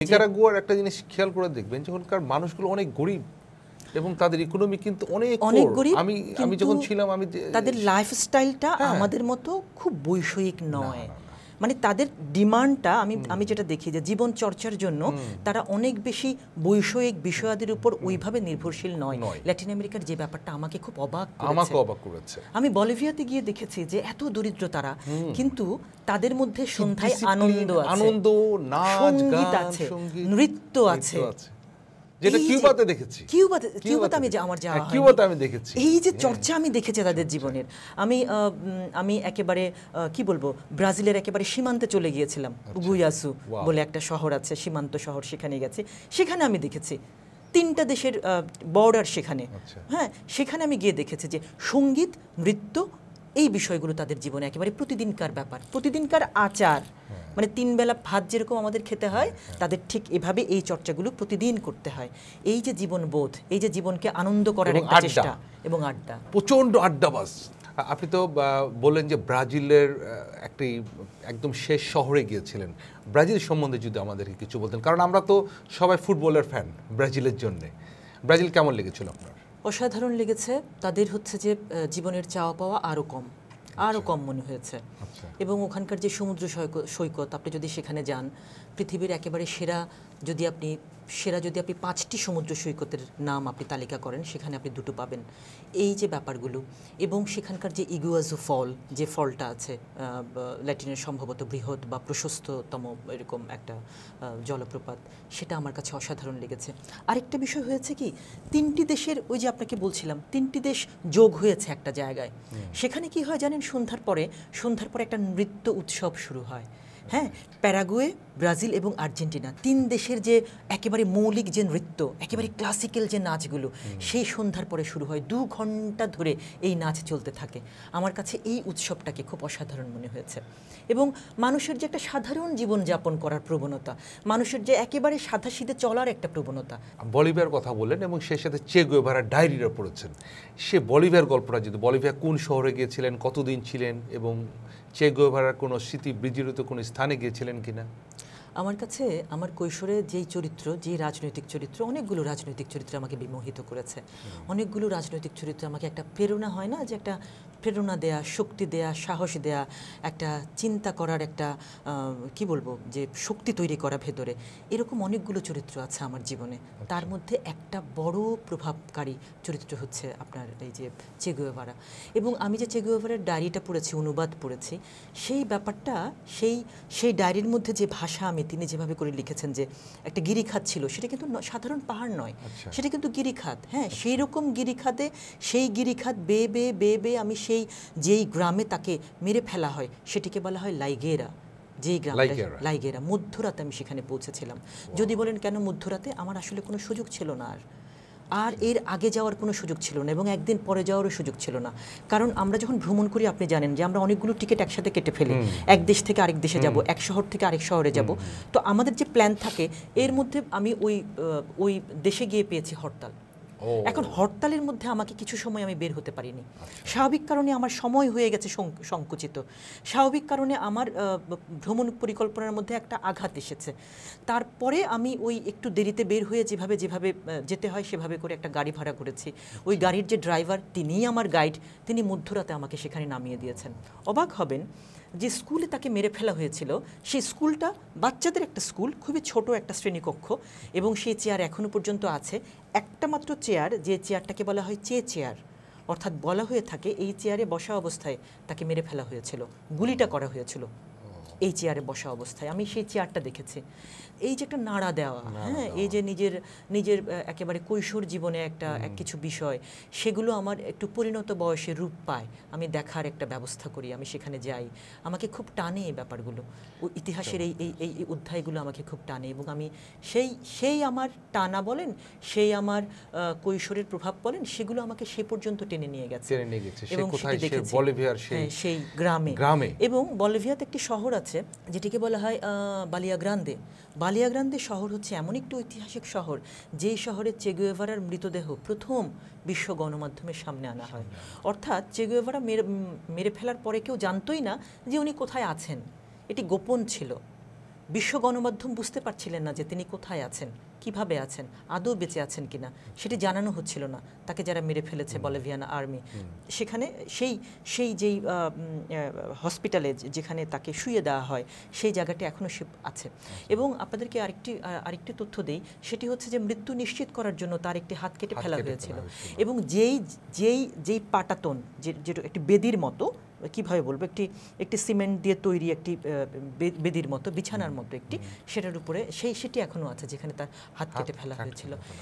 নিকারাগুয়ার একটা জিনিস খেয়াল করে দেখবেন, যখনকার মানুষগুলো অনেক গরিব এবং তাদের ইকোনমি কিন্তু অনেক গরিব, আমি যখন ছিলাম তাদের লাইফস্টাইলটা আমাদের মতো খুব বৈষয়িক নয়। মানে তাদের ডিমান্ডটা আমি যেটা দেখি যে জীবন চর্চার জন্য তারা অনেক বেশি বৈষয়িক বিষয়াদির উপর ওইভাবে নির্ভরশীল নয়। ল্যাটিন আমেরিকার যে ব্যাপারটা আমাকে খুব অবাক করেছে। আমি বলিভিয়াতে গিয়ে দেখেছি যে এত দরিদ্র তারা, কিন্তু তাদের মধ্যে সন্ধ্যায় আনন্দ আছে, সঙ্গীত আছে, নৃত্য আছে, যেটা কিউবাতে দেখেছি। কিউবাতে আমি আমার যাওয়া হয়, কিউবাতে আমি দেখেছি এই যে চর্চা আমি দেখেছি তাদের জীবনের। আমি একেবারে কি বলবো, ব্রাজিলের একেবারে সীমান্তে চলে গিয়েছিলাম। উগুয়াসু বলে একটা শহর আছে, সীমান্ত শহর, সেখানে গেছি। সেখানে আমি দেখেছি 3টা দেশের বর্ডার সেখানে। হ্যাঁ, সেখানে আমি গিয়ে দেখেছি যে সঙ্গীত, নৃত্য, এই বিষয়গুলো তাদের জীবনে একেবারে প্রতিদিনকার ব্যাপার, প্রতিদিনকার আচার। মানে 3 বেলা ভাত যেরকম আমাদের খেতে হয়, তাদের ঠিক এভাবে এই চর্চাগুলো প্রতিদিন করতে হয়। এই যে জীবনবোধ, এই যে জীবনকে আনন্দ করার একটা চেষ্টা এবং আড্ডা, প্রচণ্ড আড্ডাবাজ। আপনি তো বললেন যে ব্রাজিলের একটি একদম শেষ শহরে গিয়েছিলেন। ব্রাজিল সম্বন্ধে যদি আমাদেরকে কিছু বলতেন, কারণ আমরা তো সবাই ফুটবলের ফ্যান ব্রাজিলের জন্যে। ব্রাজিল কেমন লেগেছিল আপনার? অসাধারণ লেগেছে। তাদের হচ্ছে যে জীবনের চাওয়া পাওয়া আরও কম মনে হয়েছে। এবং ওখানকার যে সমুদ্র সৈকত, আপনি যদি সেখানে যান, পৃথিবীর একেবারে সেরা যদি আপনি 5টি সমুদ্র সৈকতের নাম আপনি তালিকা করেন, সেখানে আপনি 2টো পাবেন। এই যে ব্যাপারগুলো, এবং সেখানকার যে ইগুয়াজু ফল, যে ফলটা আছে, ল্যাটিনের সম্ভবত বৃহৎ বা প্রশস্ততম এরকম একটা জলপ্রপাত, সেটা আমার কাছে অসাধারণ লেগেছে। আরেকটা বিষয় হয়েছে কি, 3টি দেশের, ওই যে আপনাকে বলছিলাম 3টি দেশ যোগ হয়েছে একটা জায়গায়। সেখানে কি হয় জানেন, সন্ধ্যার পরে একটা নৃত্য উৎসব শুরু হয়। হ্যাঁ, প্যারাগুয়ে, ব্রাজিল এবং আর্জেন্টিনা, 3 দেশের যে একেবারে মৌলিক যে নৃত্য, একেবারে ক্লাসিক্যাল যে নাচগুলো, সেই সন্ধ্যার পরে শুরু হয়। 2 ঘন্টা ধরে এই নাচ চলতে থাকে। আমার কাছে এই উৎসবটাকে খুব অসাধারণ মনে হয়েছে। এবং মানুষের যে একটা সাধারণ জীবনযাপন করার প্রবণতা, মানুষের যে একেবারে সাদাসিধে চলার একটা প্রবণতা। বলিভিয়ার কথা বললেন এবং সেই সাথে চে গুয়েভারার ডায়েরিটা পড়েছেন। সে বলিভিয়ার গল্পটা যদি, বলিভিয়া কোন শহরে গিয়েছিলেন, কতদিন ছিলেন, এবং চে গুয়েভারার কোনো স্মৃতি বিজড়িত কোনো স্থানে গিয়েছিলেন কিনা? আমার কাছে আমার কৈশোরে যেই চরিত্র, যেই রাজনৈতিক চরিত্র, অনেকগুলো রাজনৈতিক চরিত্র আমাকে বিমোহিত করেছে। অনেকগুলো রাজনৈতিক চরিত্র আমাকে একটা প্রেরণা, হয় না যে একটা প্রেরণা দেয়া, শক্তি দেয়া, সাহস দেয়া, একটা চিন্তা করার একটা কি বলবো, যে শক্তি তৈরি করা ভেতরে, এরকম অনেকগুলো চরিত্র আছে আমার জীবনে। তার মধ্যে একটা বড় প্রভাবকারী চরিত্র হচ্ছে আপনার এই যে চে গুয়েভারা। এবং আমি যে চে গুয়েভারার ডায়েরিটা পড়েছি, অনুবাদ পড়েছি, সেই ব্যাপারটা, সেই ডায়েরির মধ্যে যে ভাষা তিনি যেভাবে করে লিখেছেন, যে একটা গিরিখাত ছিল, সেটা কিন্তু সাধারণ পাহাড় নয়, সেটা কিন্তু গিরিখাত। হ্যাঁ, সেই রকম গিরিখাতে, সেই গিরিখাত বেয়ে বেয়ে বেয়ে বেয়ে আমি যেই গ্রামে তাকে মেরে ফেলা হয়, সেটিকে বলা হয় লাইগেরা। যেই গ্রামটা লাইগেরা, মধ্যরাতে আমি সেখানে পৌঁছেছিলাম। যদি বলেন কেন মধ্যরাতে, আমার আসলে কোনো সুযোগ ছিল না, আর এর আগে যাওয়ার কোনো সুযোগ ছিল না, এবং একদিন পরে যাওয়ারও সুযোগ ছিল না। কারণ আমরা যখন ভ্রমণ করি, আপনি জানেন যে আমরা অনেকগুলো টিকিট একসাথে কেটে ফেলি। এক দেশ থেকে আরেক দেশে যাব, এক শহর থেকে আরেক শহরে যাব। তো আমাদের যে প্ল্যান থাকে, এর মধ্যে আমি ওই দেশে গিয়ে পেয়েছি হরতাল। এখন হরতালের মধ্যে আমাকে কিছু সময় আমি বের হতে পারিনি। স্বাভাবিক কারণে আমার সময় হয়ে গেছে সংকুচিত। স্বাভাবিক কারণে আমার ভ্রমণ পরিকল্পনার মধ্যে একটা আঘাত এসেছে। তারপরে আমি ওই একটু দেরিতে বের হয়ে যেভাবে যেতে হয় সেভাবে করে একটা গাড়ি ভাড়া করেছি। ওই গাড়ির যে ড্রাইভার, তিনিই আমার গাইড, তিনি মধ্যরাতে আমাকে সেখানে নামিয়ে দিয়েছেন। অবাক হবেন, যে স্কুলে তাকে মেরে ফেলা হয়েছিল, সেই স্কুলটা বাচ্চাদের একটা স্কুল, খুবই ছোট একটা শ্রেণীকক্ষ, এবং সেই চেয়ার এখনও পর্যন্ত আছে। একটা মাত্র চেয়ার, যে চেয়ারটাকে বলা হয় চেয়ার, অর্থাৎ বলা হয়ে থাকে এই চেয়ারে বসা অবস্থায় তাকে মেরে ফেলা হয়েছিল, গুলিটা করা হয়েছিল এই চেয়ারে বসা অবস্থায়। আমি সেই চেয়ারটা দেখেছি। এই যে একটা নাড়া দেওয়া, হ্যাঁ, এই যে নিজের একেবারে কৈশোর জীবনে কিছু বিষয়, সেগুলো আমার একটু পরিণত বয়সে রূপ পায়। আমি দেখার একটা ব্যবস্থা করি, আমি সেখানে যাই, আমাকে খুব টানে এই ব্যাপারগুলো, ইতিহাসের এই অধ্যায়গুলো আমাকে খুব টানে, এবং আমি সেই আমার টানা বলেন, সেই আমার কৈশোরের প্রভাব বলেন, সেগুলো আমাকে সে পর্যন্ত টেনে নিয়ে গেছে। এবং সেই গ্রামে। এবং বলিভিয়াতে একটি শহর আছে যেটিকে বলা হয় বালিয়াগ্রান্দে শহর হচ্ছে এমন একটি ঐতিহাসিক শহর, যেই শহরে চে গুয়েভারার মৃতদেহ প্রথম বিশ্ব গণমাধ্যমের সামনে আনা হয়। অর্থাৎ চে গুয়েভারা মেরে ফেলার পরে কেউ জানতোই না যে উনি কোথায় আছেন, এটি গোপন ছিল। বিশ্ব গণমাধ্যম বুঝতে পারছিলেন না যে তিনি কোথায় আছেন, কিভাবে আছেন, আদৌ বেঁচে আছেন কিনা, সেটি জানানো হচ্ছিল না। তাকে যারা মেরে ফেলেছে বলিভিয়ান আর্মি, সেখানে সেই যেই হসপিটালে যেখানে তাকে শুইয়ে দেওয়া হয়, সেই জায়গাটি এখনও সে আছে। এবং আপনাদেরকে আরেকটি তথ্য দেই, সেটি হচ্ছে যে মৃত্যু নিশ্চিত করার জন্য তার একটি হাত কেটে ফেলা হয়েছিল, এবং যেই পাটাতন, যেটা একটি বেদির মতো, কিভাবে বলবো, একটি সিমেন্ট দিয়ে তৈরি একটি বেদির মতো, বিছানার মতো একটি, সেটার উপরে সেটি এখনো আছে যেখানে তার হাত কেটে ফেলা হয়েছিল।